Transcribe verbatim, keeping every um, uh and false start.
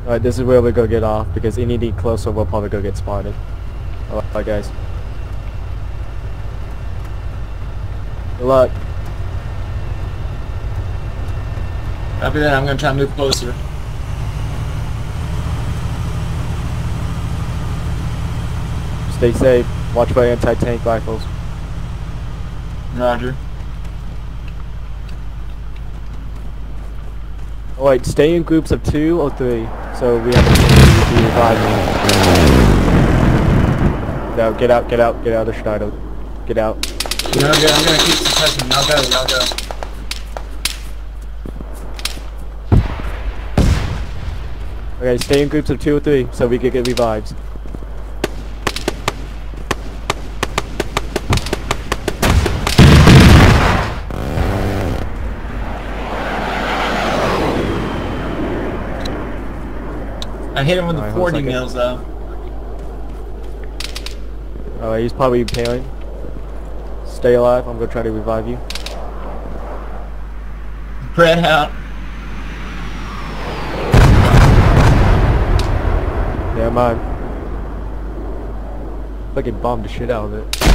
Alright, this is where we go get off because anything closer we'll probably go get spotted. Alright guys. Good luck. After that I'm gonna try to move closer. Stay safe. Watch for anti-tank rifles. Roger. Alright, stay in groups of two or three. So we have to be revived. No, get out, get out, get out of the Schneider. Get out. No, good. I'm gonna keep suppressing. Y'all go, y'all go. Okay, stay in groups of two or three so we can get revives. I hit him with the Alright, forty mils though. Alright, he's probably repairing. Stay alive, I'm gonna try to revive you. Spread out. Never mind. Fucking bombed the shit out of it.